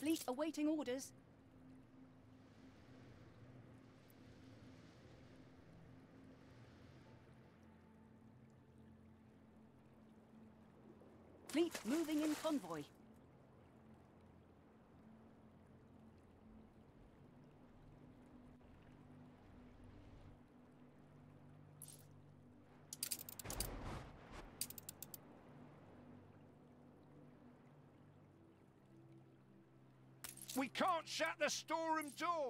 Fleet awaiting orders. Fleet moving in convoy. We can't shut the storeroom door!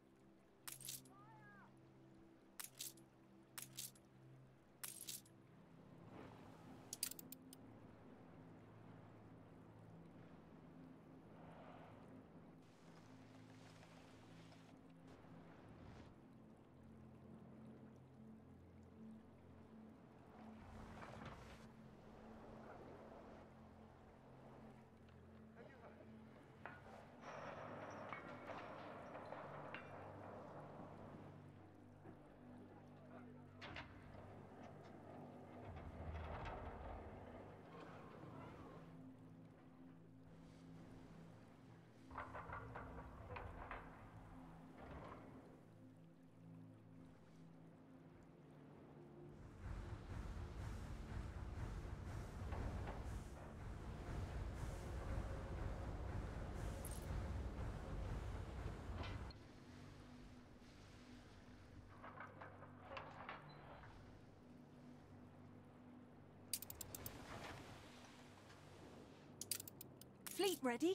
Fleet ready?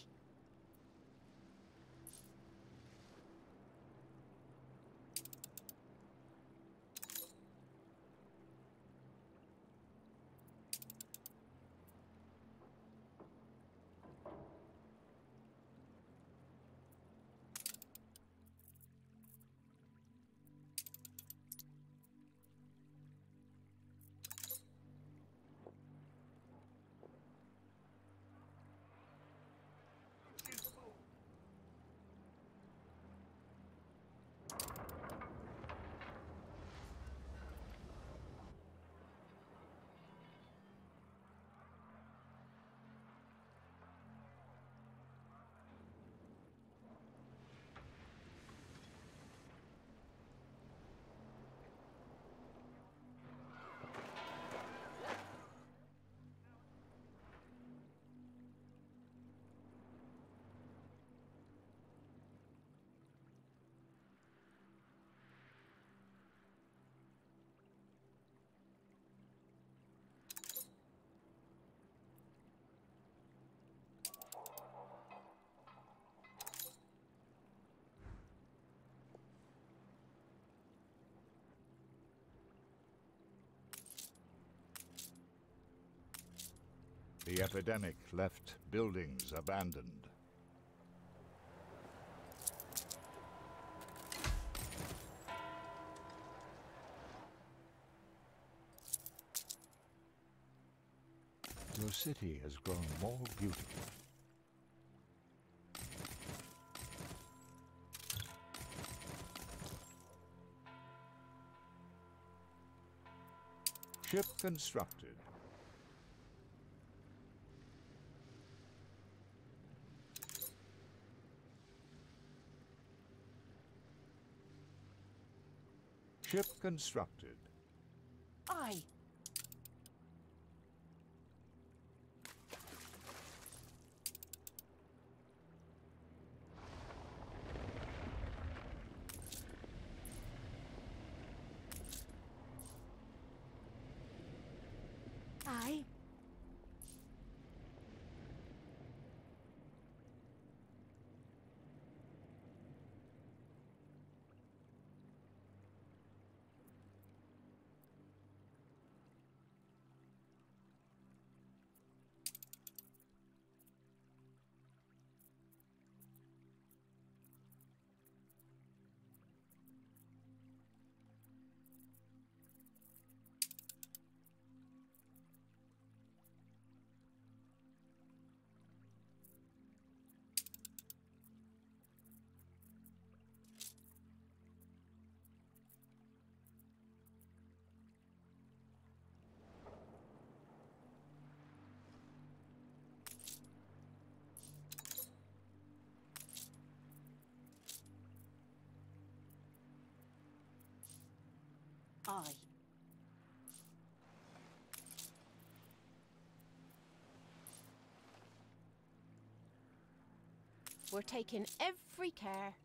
The epidemic left buildings abandoned. Your city has grown more beautiful. Ship constructed. Ship constructed. Aye. Aye. We're taking every care.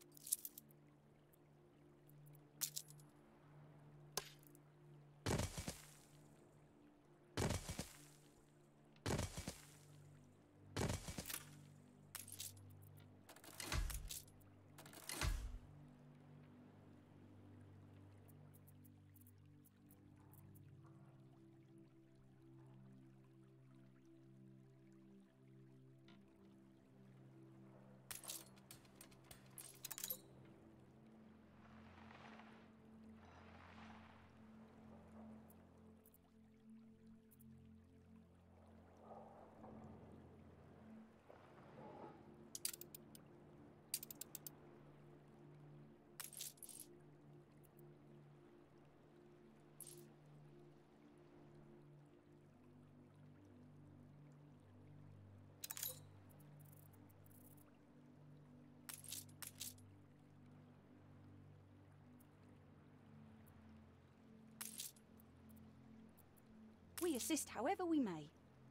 We assist however we may.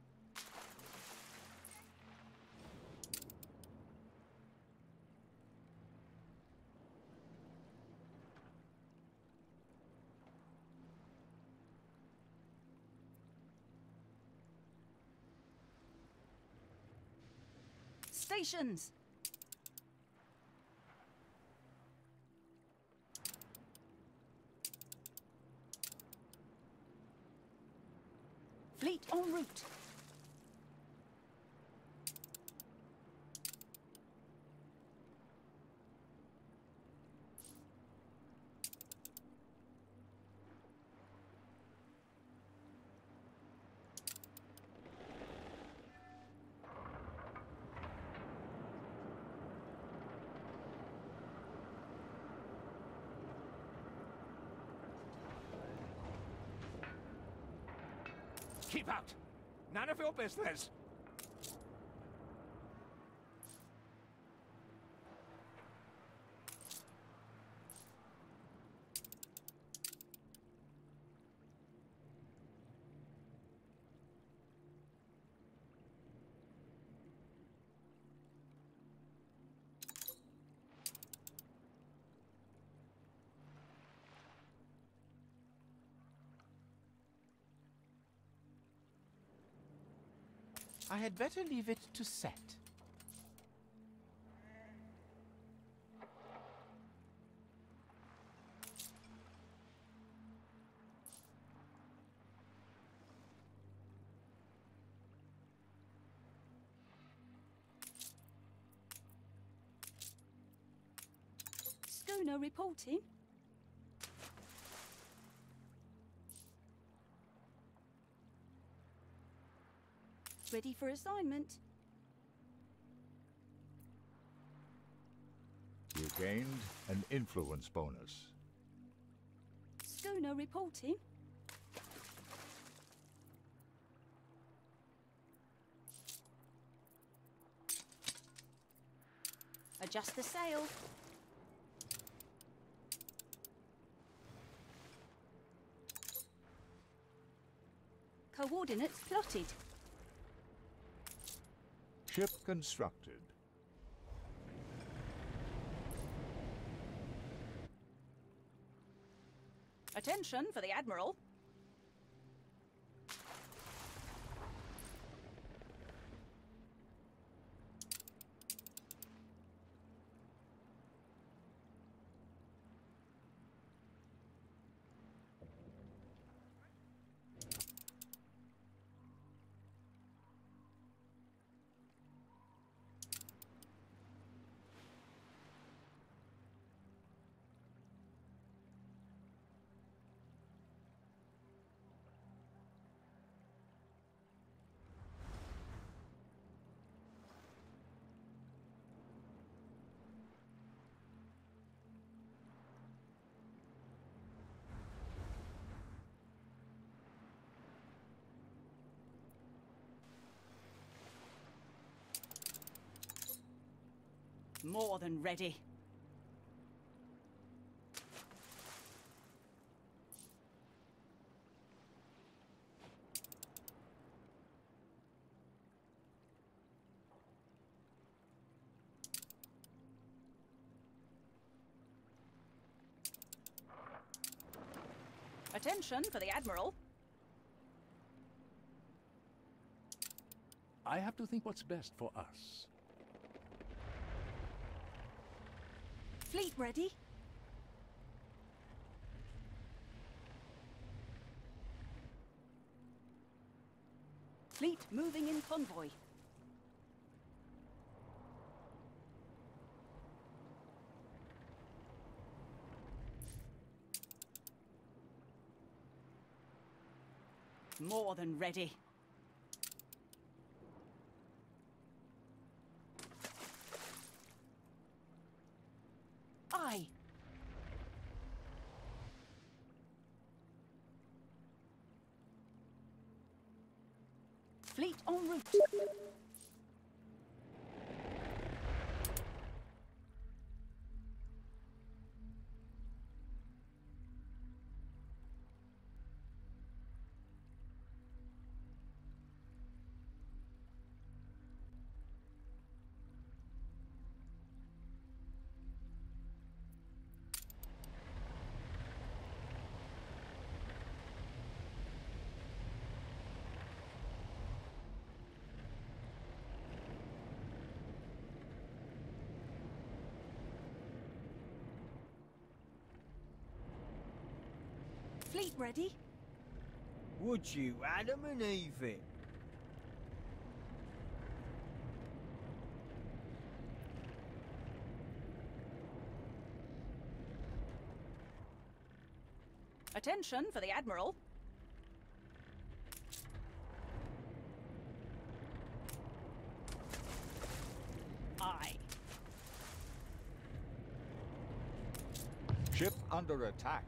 Stations! Fleet en route. Keep out! None of your business! I had better leave it to set. Schooner reporting. Ready for assignment. You gained an influence bonus. Schooner reporting. Adjust the sail. Coordinates plotted. Ship constructed. Attention for the Admiral. More than ready. Attention for the Admiral. I have to think what's best for us. Fleet ready. Fleet moving in convoy. More than ready. Aye. Fleet en route. Fleet ready. Would you, Adam and Eve it? Attention for the Admiral. Aye. Ship under attack.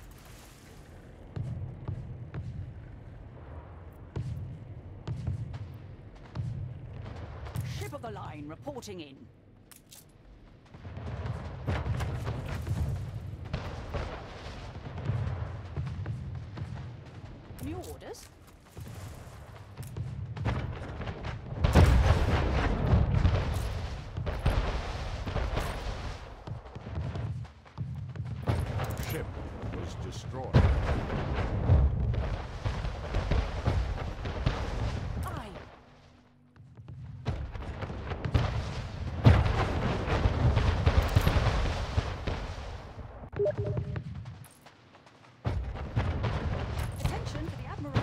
Ship of the line reporting in. New orders? Ship was destroyed. Aye. Attention for the Admiral.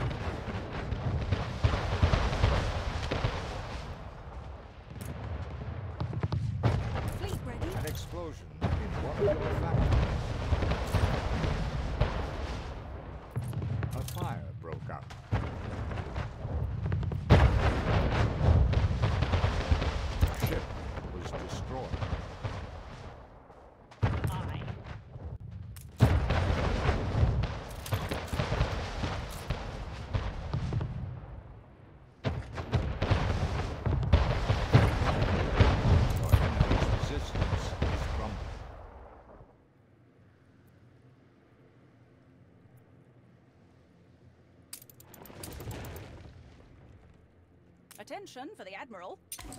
Fleet ready. An explosion in one of your factories. A fire broke out. Ship was destroyed. Aye. Your enemy's resistance is crumbling. Attention for the Admiral.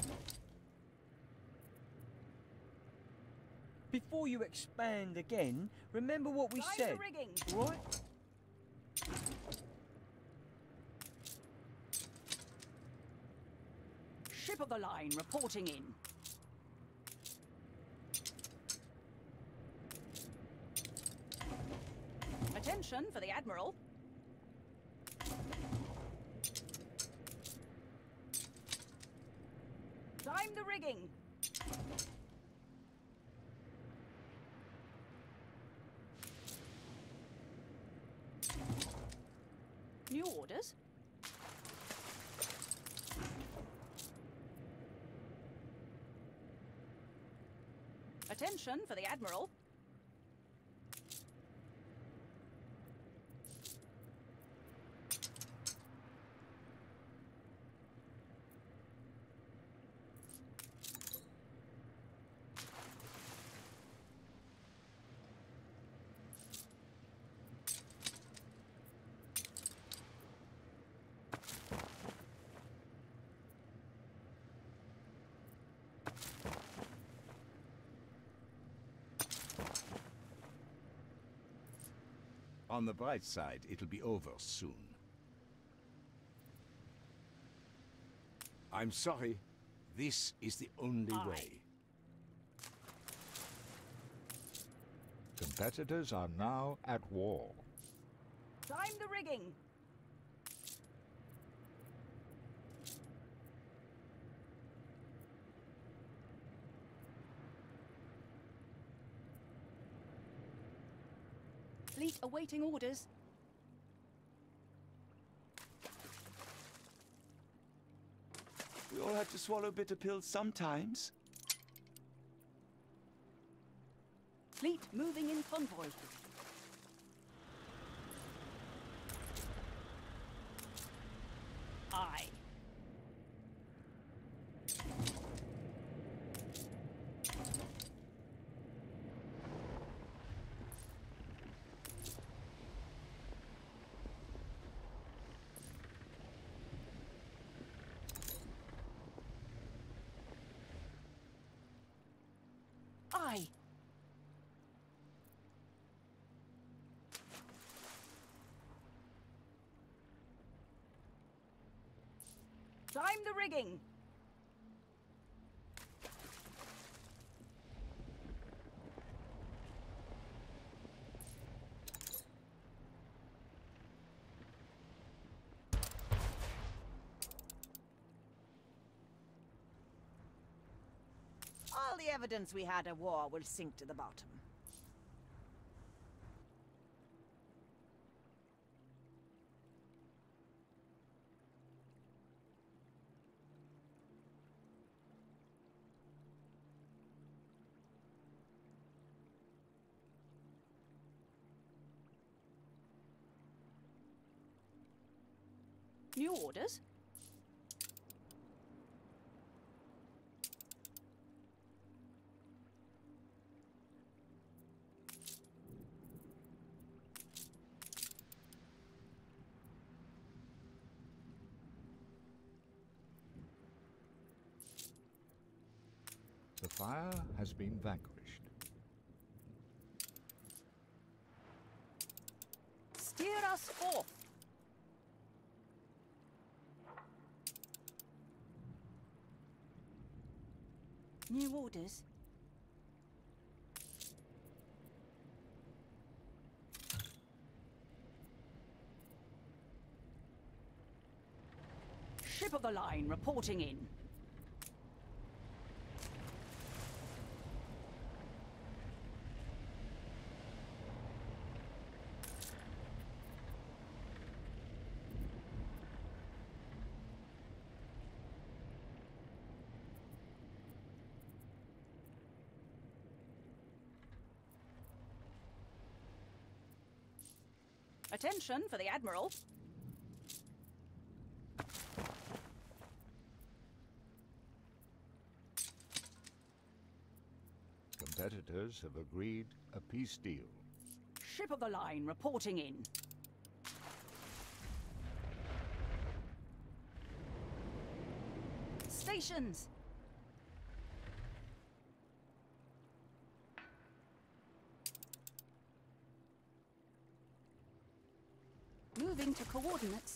Before you expand again, remember what we Line said, the rigging. right? Ship of the line reporting in. Attention for the Admiral. Time the rigging. New orders? Attention for the Admiral. On the bright side, it'll be over soon. I'm sorry. This is the only way. Competitors are now at war. Climb the rigging. Fleet awaiting orders. We all have to swallow bitter pills sometimes. Fleet moving in convoy. Aye. Aye. Climb the rigging. All the evidence we had a war will sink to the bottom. New orders? The fire has been vanquished. Steer us forth. New orders? Ship of the line reporting in. Attention for the Admiral. Competitors have agreed a peace deal. Ship of the line reporting in. Stations. Moving to coordinates.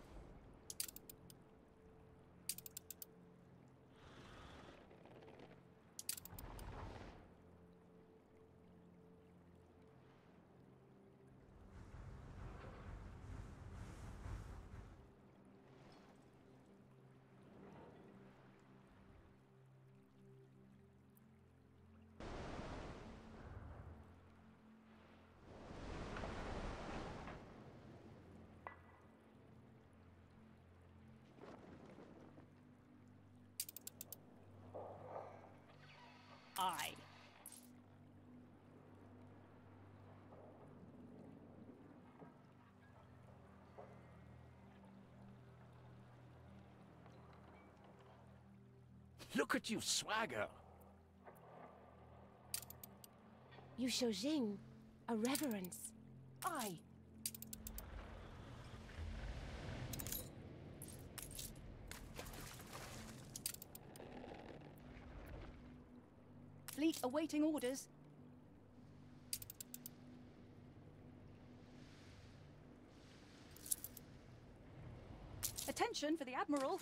Aye. Look at you swagger. You show Jing a reverence. Aye. Fleet awaiting orders. Attention for the Admiral.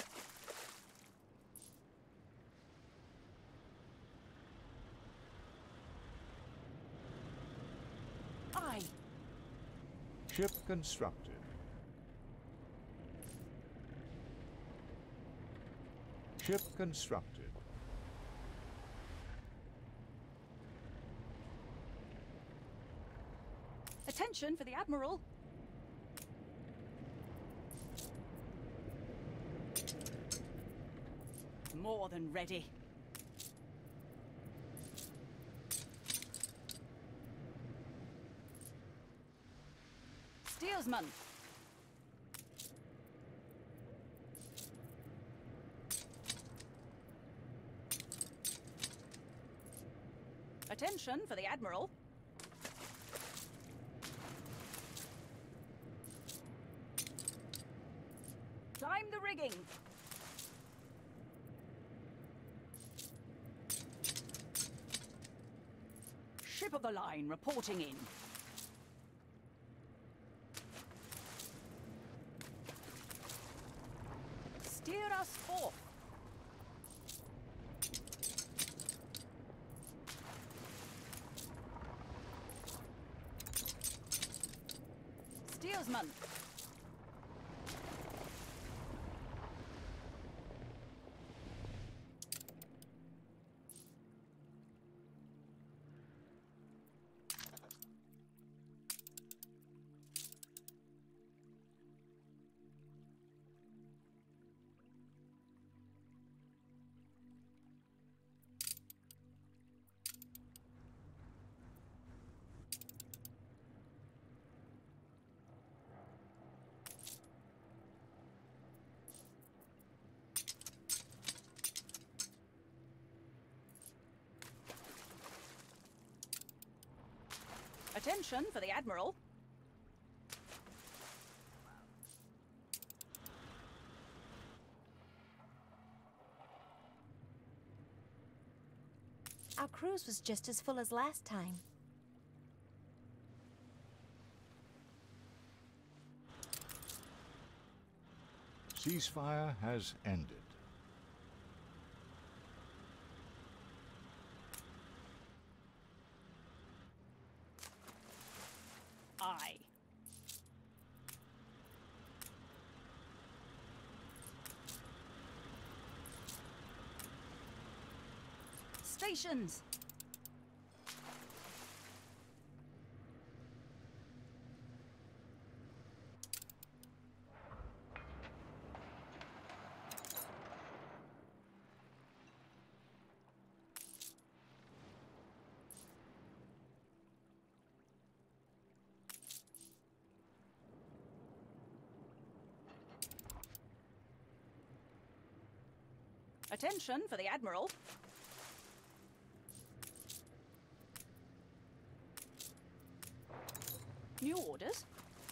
Aye. Ship constructed. Ship constructed. Attention for the Admiral. More than ready. Steersman. Attention for the Admiral. Climb the rigging. Ship of the line reporting in. Steer us forth. Steersman. Attention for the Admiral. Our cruise was just as full as last time. Ceasefire has ended. Aye. Stations. Attention for the Admiral. New orders.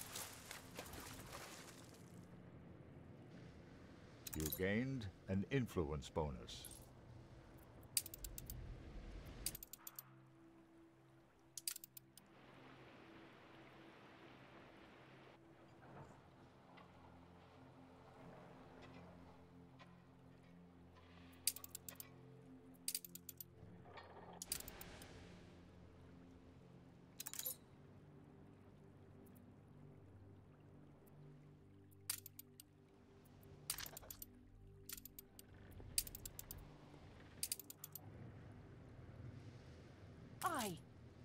You gained an influence bonus. Aye.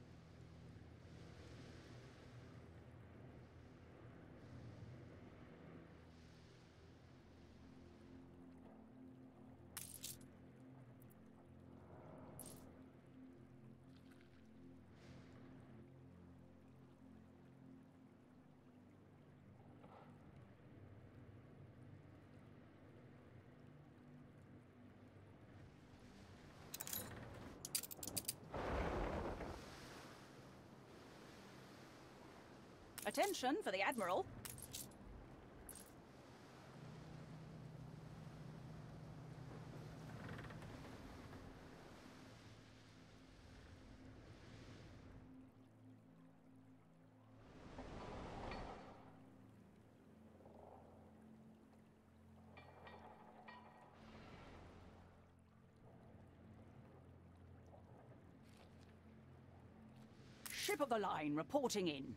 Attention for the Admiral. Ship of the line reporting in.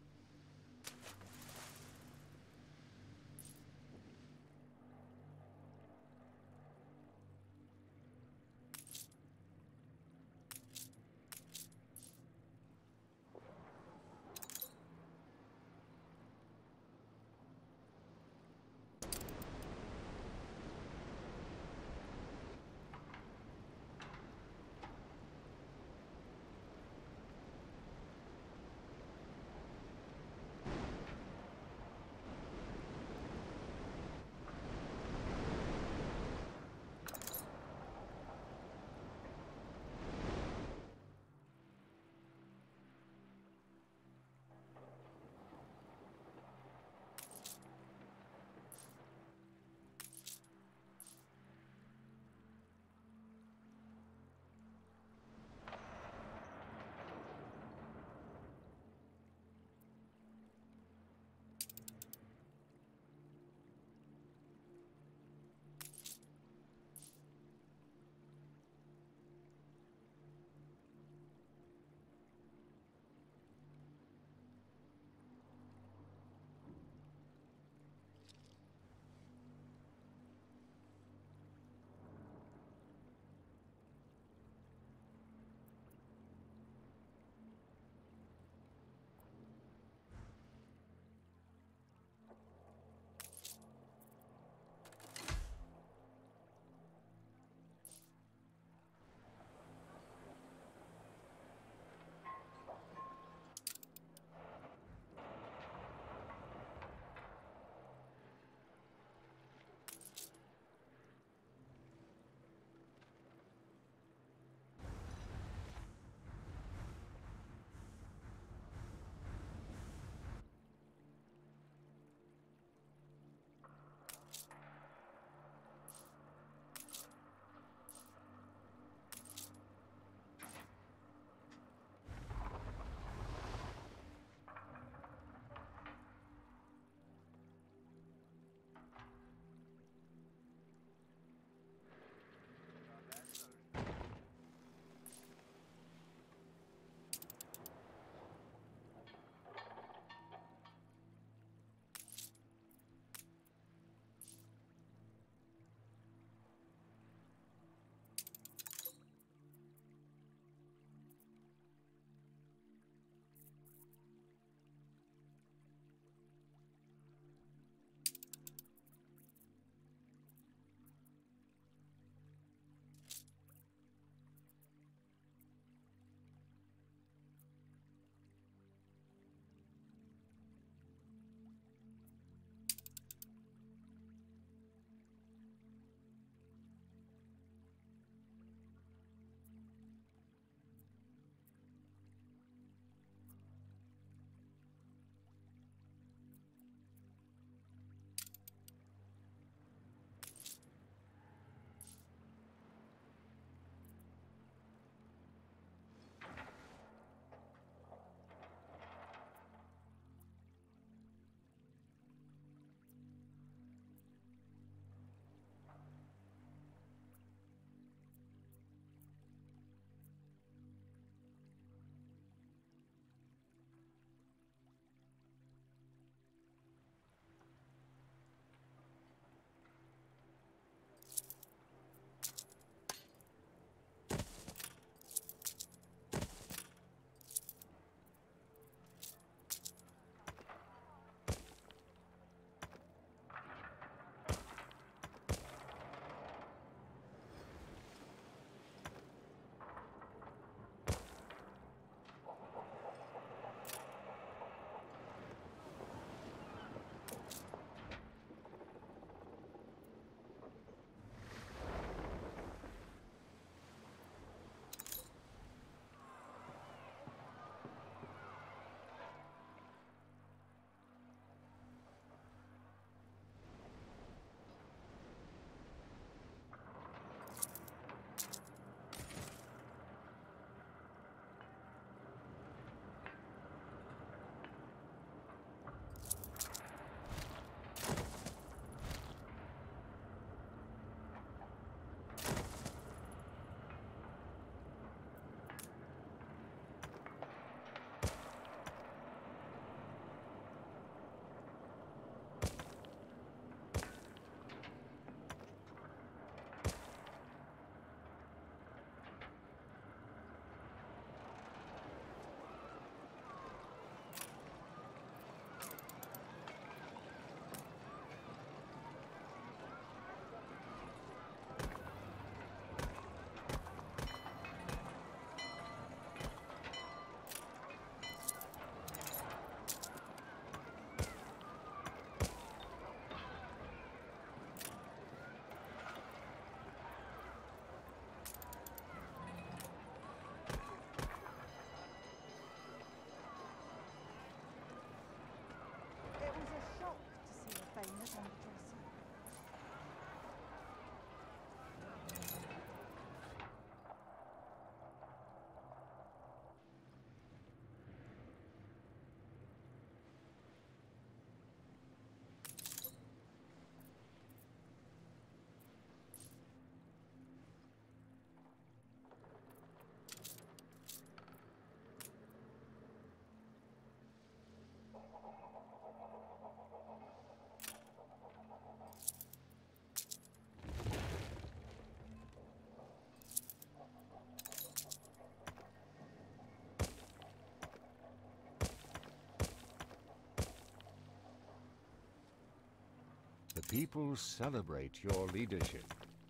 The people celebrate your leadership.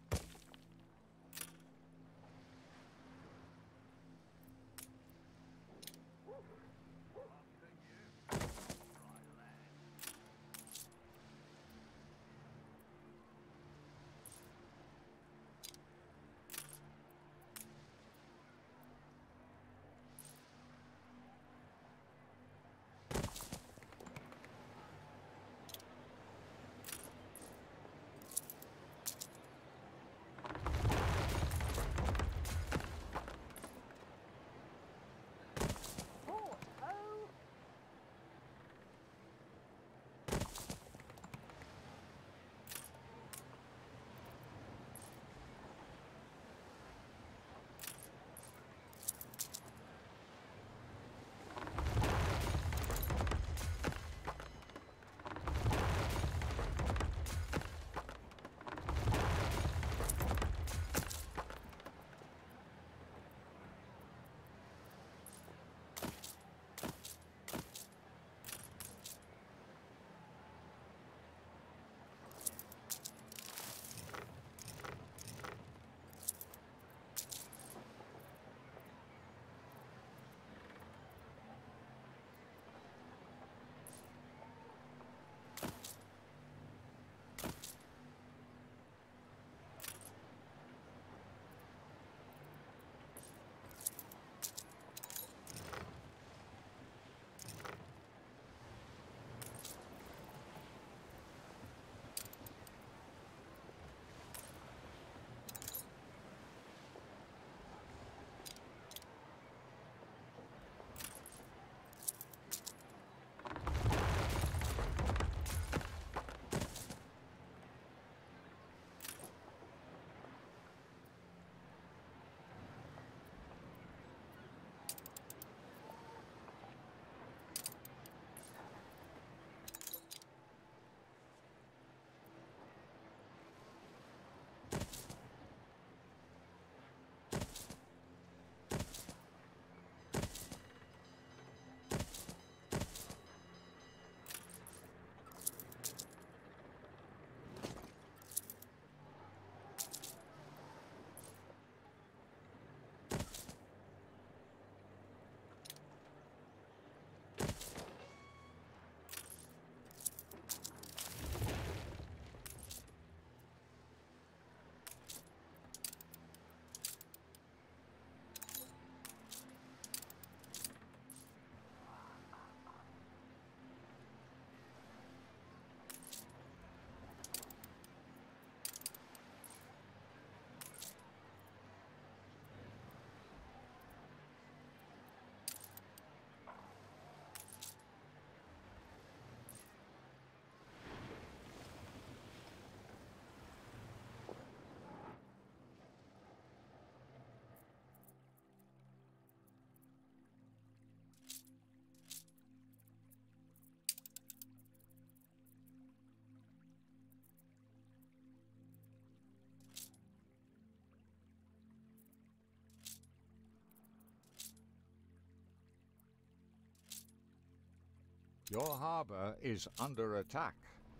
Your harbor is under attack.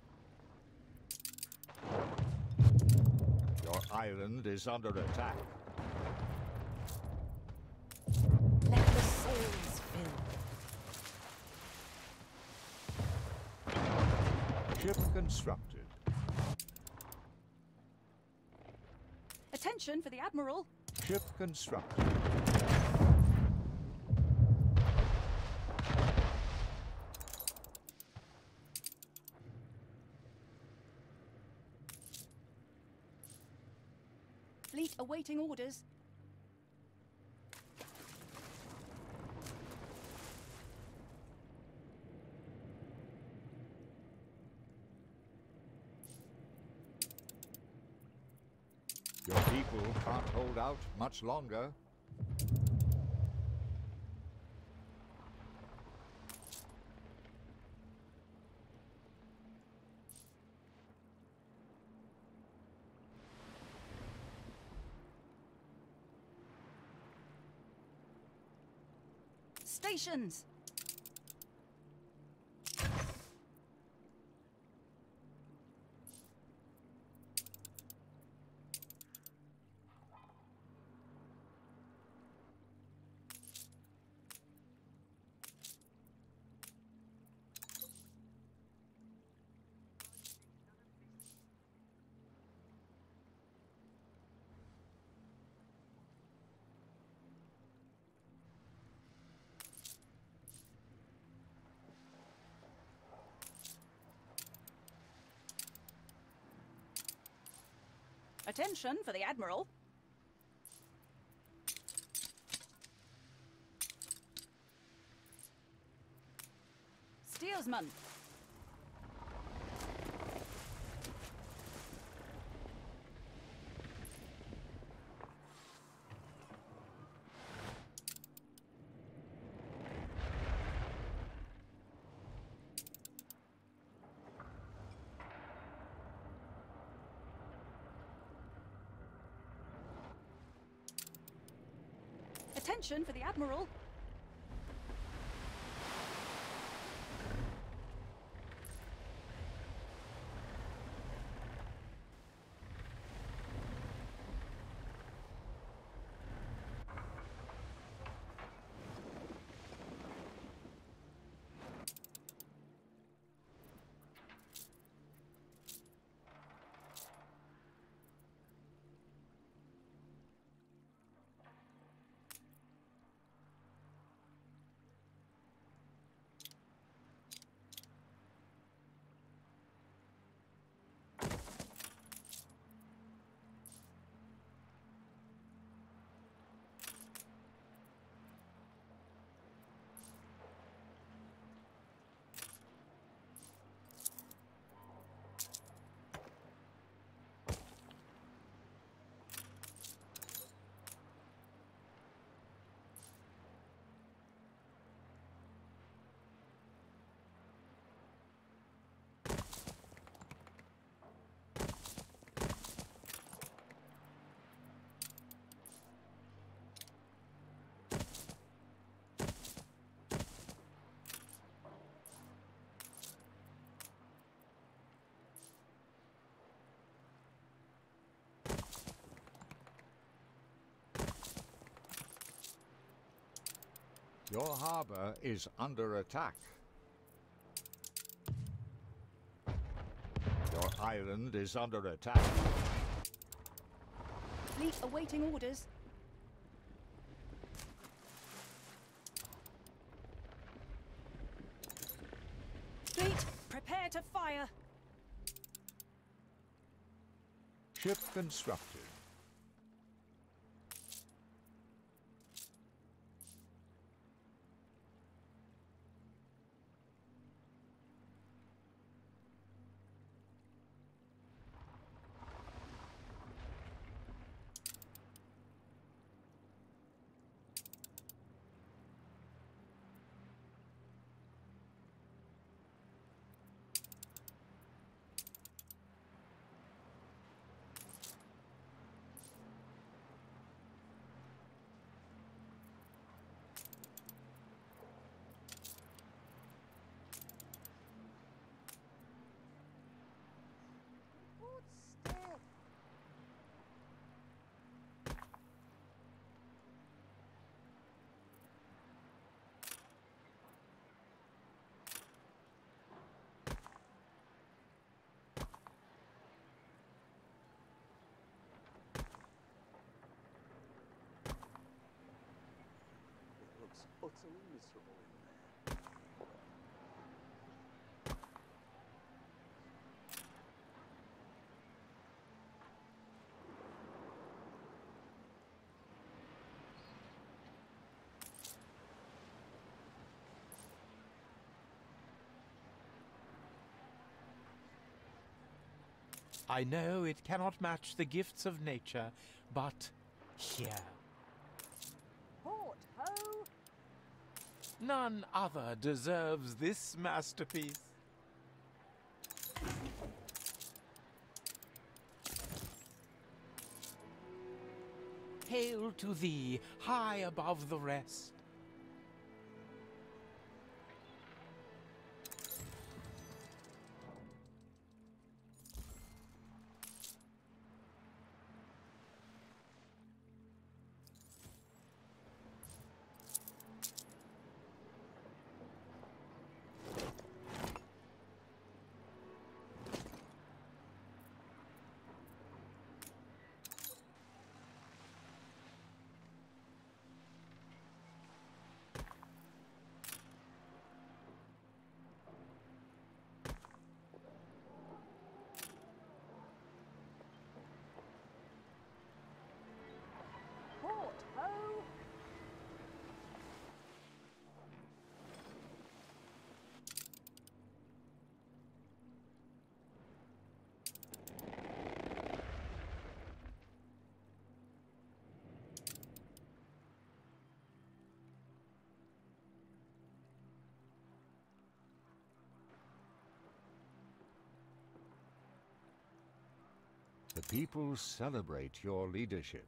Your island is under attack. Let the souls fill. Ship constructed. Attention for the Admiral. Ship constructed. awaiting orders. Your people can't hold out much longer. Stations! Attention for the Admiral. Steersman. Attention for the Admiral. Your harbor is under attack. Your island is under attack. Fleet awaiting orders. Fleet, prepare to fire. Ship constructed. Utterly miserable in there. I know it cannot match the gifts of nature, but here. Port ho! None other deserves this masterpiece. Hail to thee, high above the rest. Port ho! The people celebrate your leadership.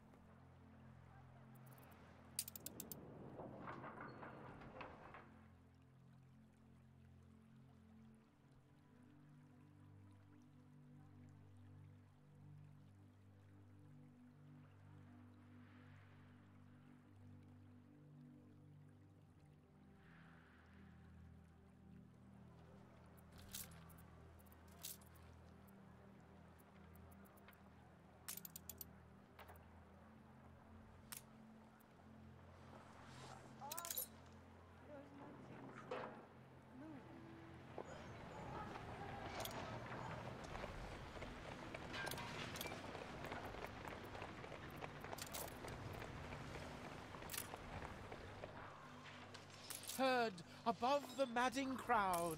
Heard above the madding crowd.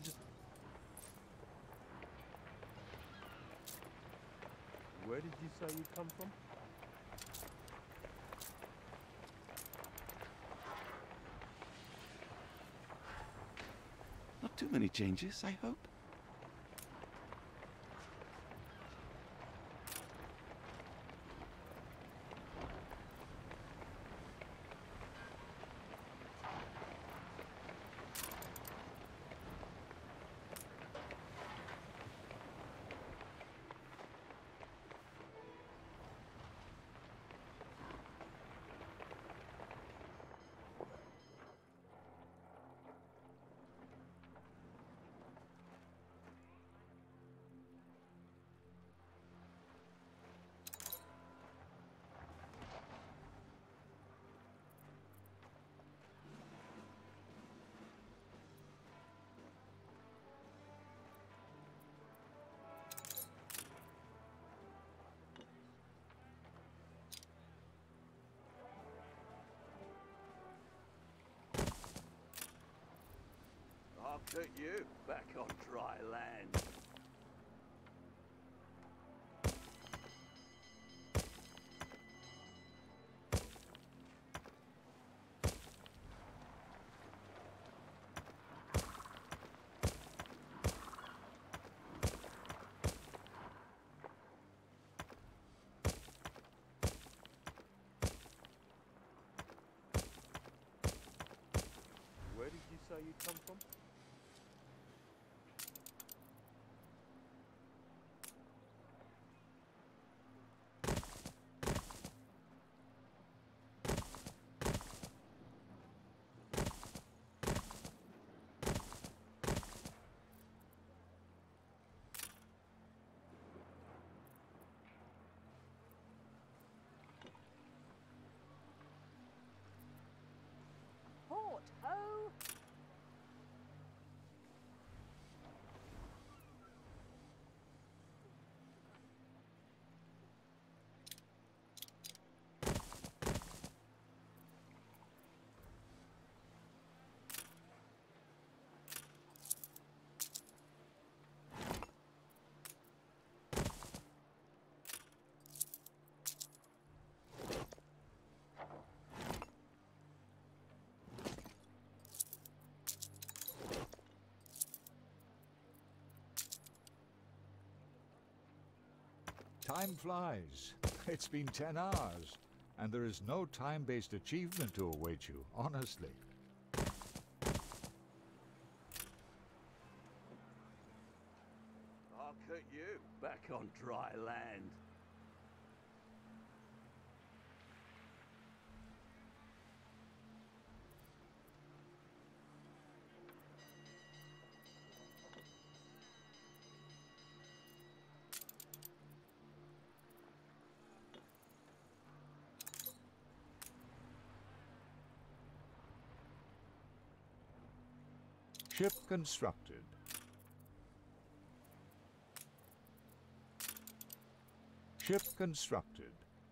Where did you say you come from? Not too many changes, I hope. I'll put you back on dry land. Where did you say you come from? Port ho! Time flies. It's been 10 hours, and there is no time-based achievement to await you, honestly. Hark at you, back on dry land. Ship constructed. Ship constructed.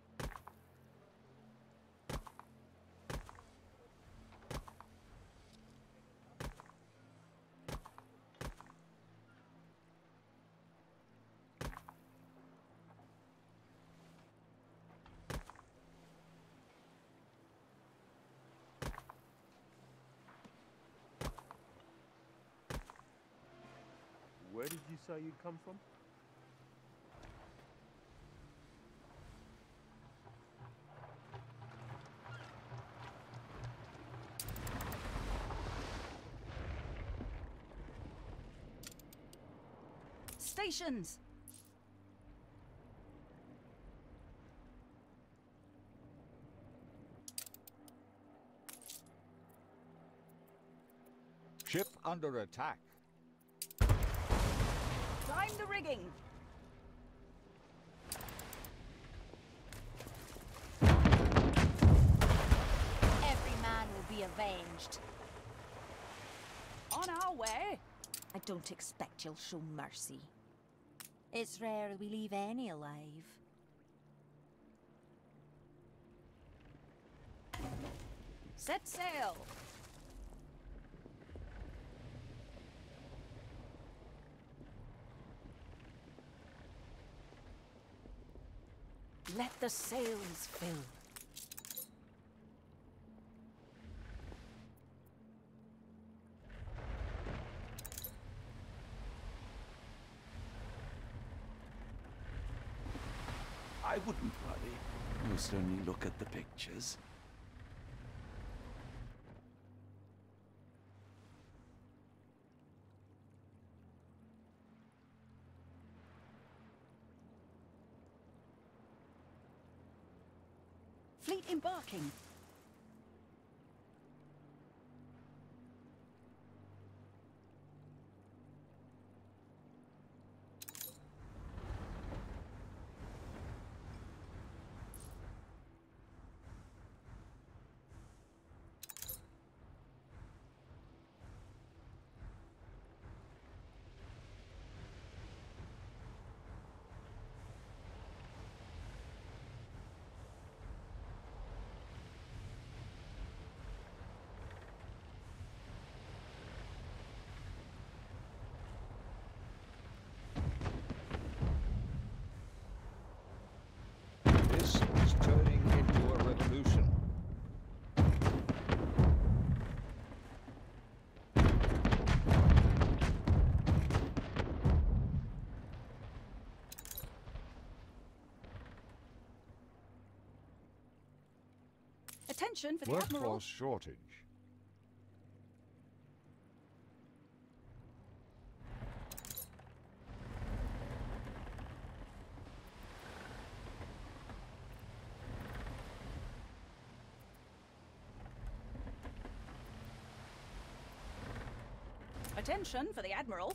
Where did you say you'd come from? Stations! Ship under attack. Climb the rigging! Every man will be avenged. On our way! I don't expect you'll show mercy. It's rare we leave any alive. Set sail! Let the sails fill. I wouldn't worry. Must only look at the pictures. Fleet embarking. This is turning into a revolution. Attention for the Admiral. Workforce shortage. Attention for the Admiral.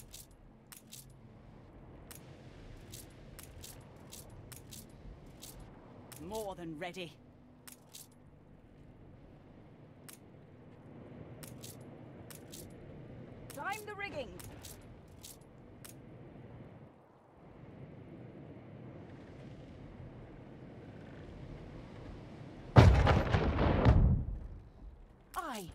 More than ready. Climb the rigging. Aye.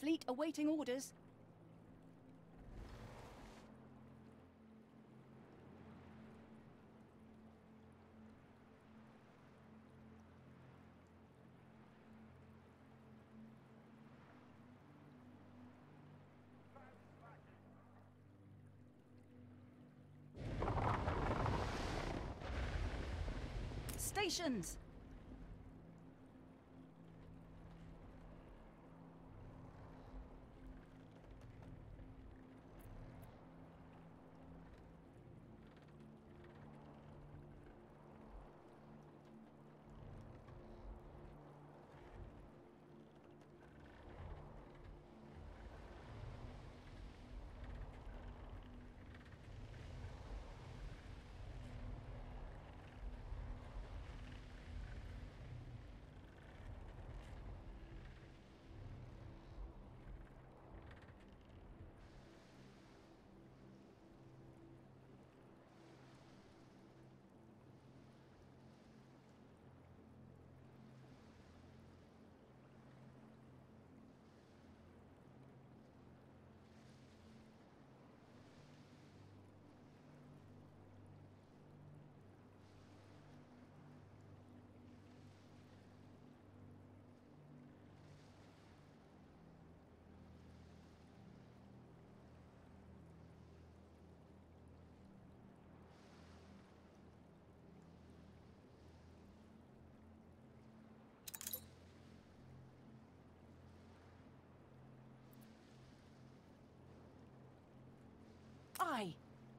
Fleet awaiting orders. Stations! Aye.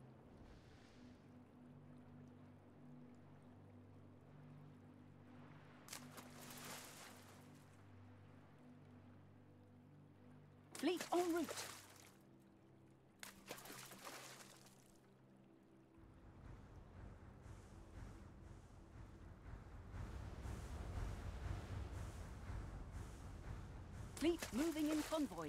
Fleet en route. Fleet moving in convoy.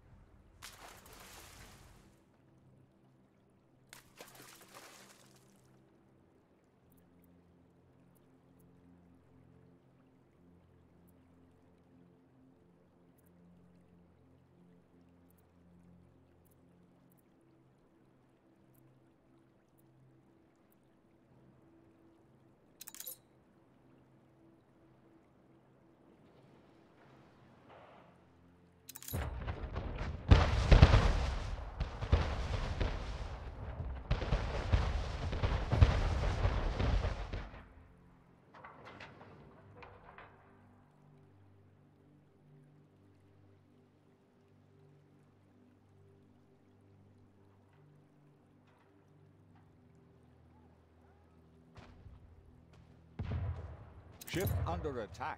Ship under attack.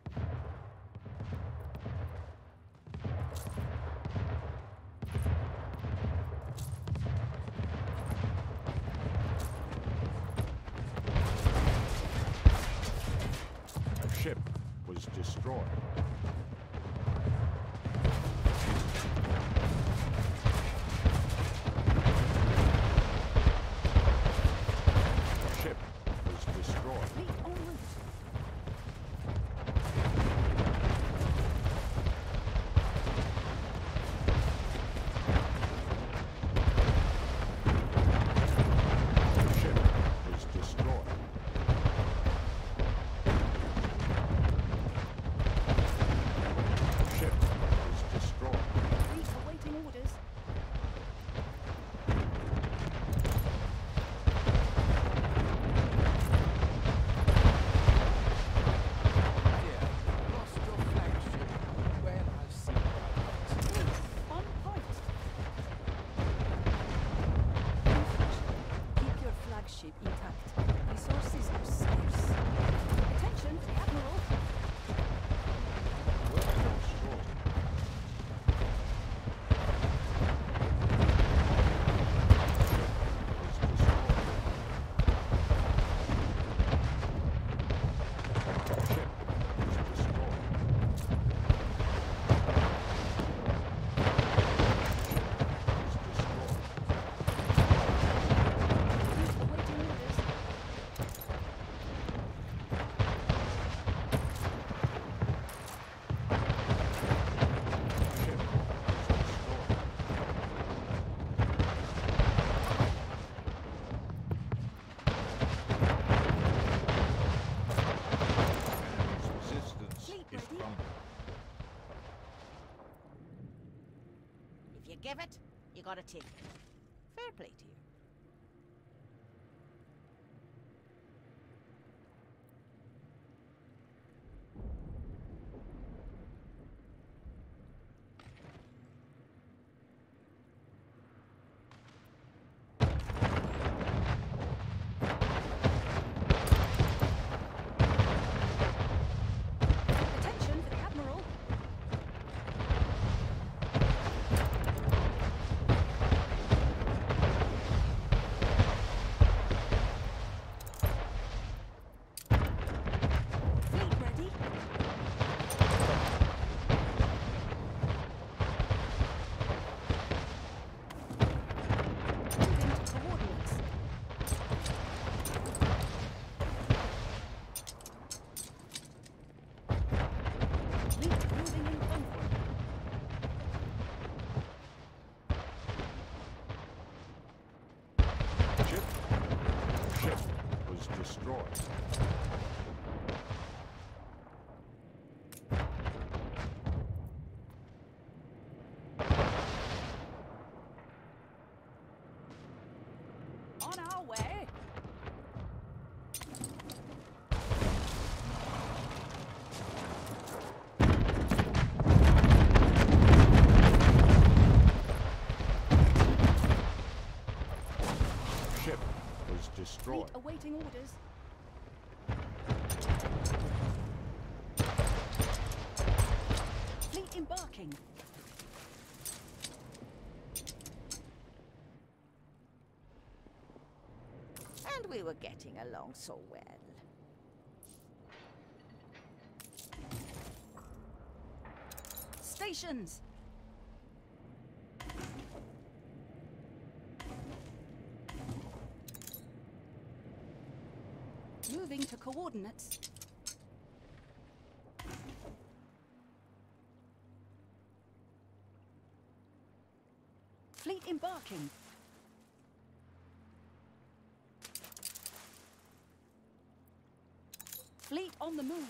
A ship was destroyed. A ship was destroyed. Fleet en route. A ship was destroyed. give it, you gotta take it. Fair play to you. Attention for the Admiral. Fleet ready. Moving to coordinates. Fleet moving in convoy. Ship was destroyed. On our way. Ship was Fleet destroyed. awaiting orders. Fleet embarking. And we were getting along so well. Stations. Moving to coordinates. Fleet embarking. Fleet on the move.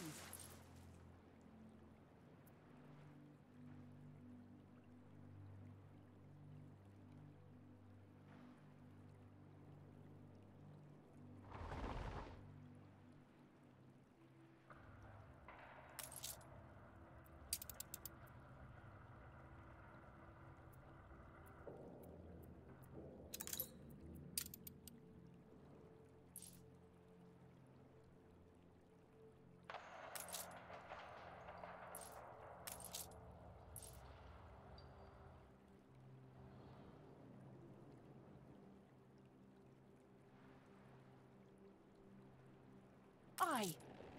Aye.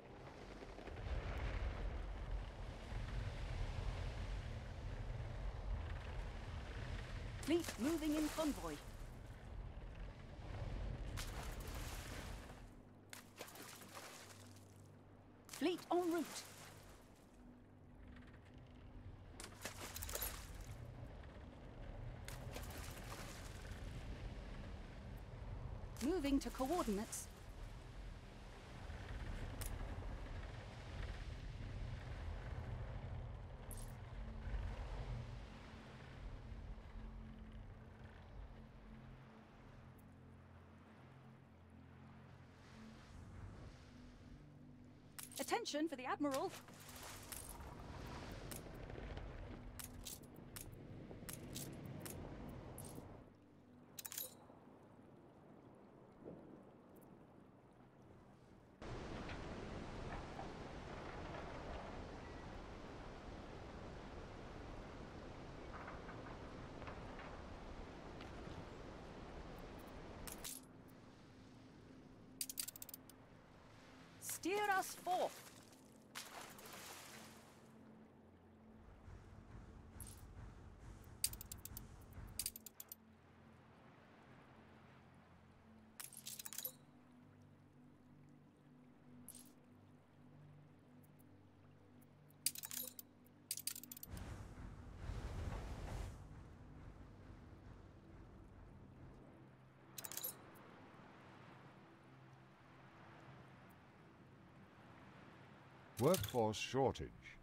Fleet moving in convoy. Fleet en route. Moving to coordinates. Attention for the Admiral. Steer us forth. Workforce shortage.